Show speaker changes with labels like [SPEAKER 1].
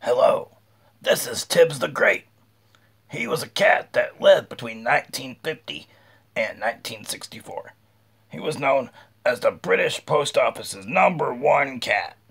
[SPEAKER 1] Hello, this is Tibs the Great. He was a cat that lived between 1950 and 1964. He was known as the British Post Office's #1 cat.